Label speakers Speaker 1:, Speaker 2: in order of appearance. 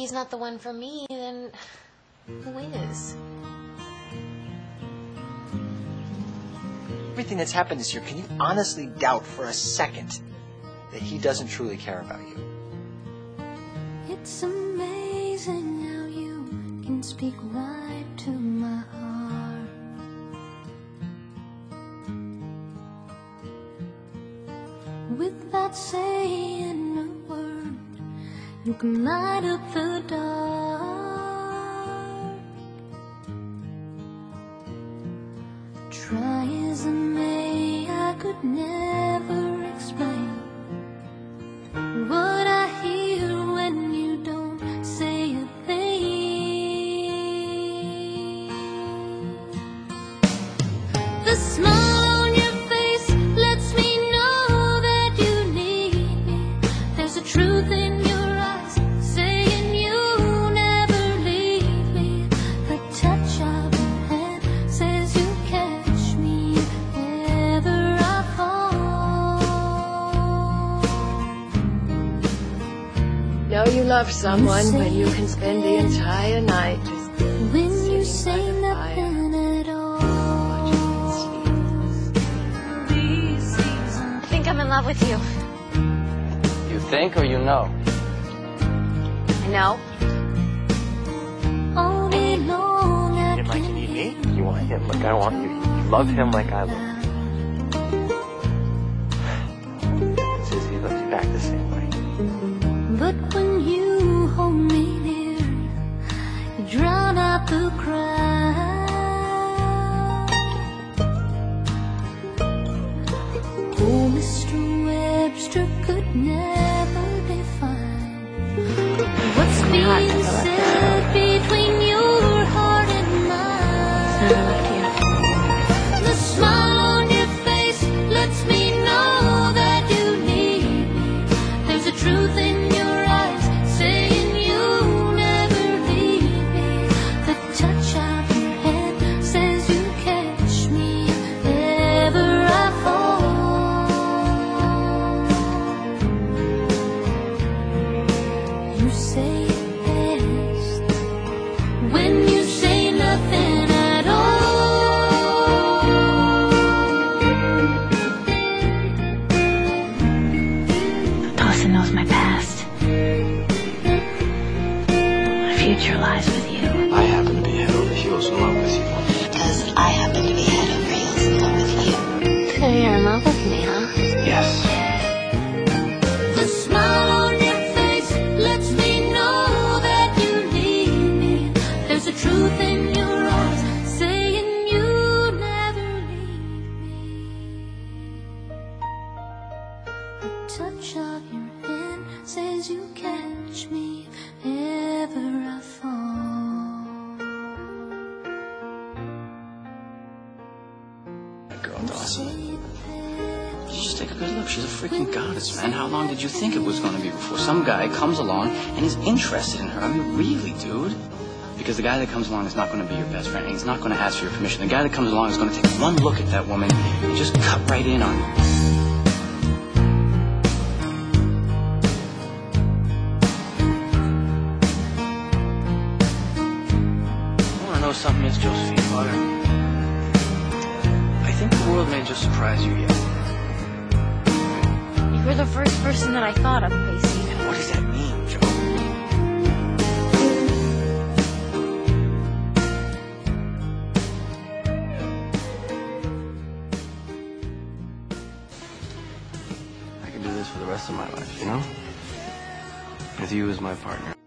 Speaker 1: he's not the one for me, then who is?
Speaker 2: Everything that's happened this year, can you honestly doubt for a second that he doesn't truly care about you?
Speaker 3: It's amazing how you can speak right to my heart. Without saying a word, you can light up the dark. Try as I may, I could never explain what I hear when you don't say a thing. The smile on your face lets me know that you need me. There's a truth in your eyes saying you never leave me. The touch of your hand says you catch me if ever I fall.
Speaker 4: Know you love someone when you can spend the entire night just
Speaker 3: when you
Speaker 4: sitting by the
Speaker 3: say
Speaker 4: fire,
Speaker 3: nothing at all.
Speaker 1: I think I'm in love with you.
Speaker 5: You think or you know?
Speaker 1: I know.
Speaker 3: All day long I
Speaker 5: Him like you
Speaker 3: can
Speaker 5: need me?
Speaker 3: hear
Speaker 5: You want him like I want you. You love him like I love him. It says he loves you back the same way.
Speaker 3: But when you hold me near, you drown out the cry. Oh, Mr. Webster could never define what's being said between your heart and mine. The smile on your face lets me know that you need me. There's a truth in your eyes saying you never leave me. The touch of your hand says you catch me if ever I fall. You say it best when you say nothing at all. Dawson knows my past. My future lies with you.
Speaker 5: I happen to be head over heels in love with you.
Speaker 6: Because I happen to be head over heels in love with you.
Speaker 1: So you're in love with me, huh?
Speaker 5: Yes.
Speaker 3: The smile on your face lets me know that you need me. There's a truth in your eyes saying you never leave me. The touch of your hand says you catch me if ever I fall.
Speaker 7: That girl, Dawson.
Speaker 3: Say it best.
Speaker 7: Just take a good look. She's a freaking goddess, man. How long did you think it was going to be before some guy comes along and is interested in her? I mean, really, dude? Because the guy that comes along is not going to be your best friend. And he's not going to ask for your permission. The guy that comes along is going to take one look at that woman and just cut right in on her. You want to know something, Miss Josephine Potter? I think the world may just surprise you yet.
Speaker 1: You were the first person that I thought of, Pacey.
Speaker 7: And what does that mean, Joe? I could do this for the rest of my life, you know? With you as my partner.